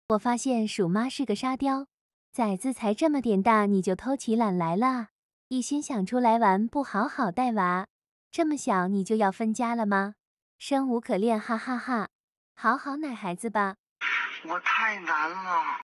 我发现鼠妈是个沙雕，崽子才这么点大你就偷起懒来了，一心想出来玩，不好好带娃，这么小你就要分家了吗？生无可恋，哈哈哈！好好奶孩子吧。 我太难了。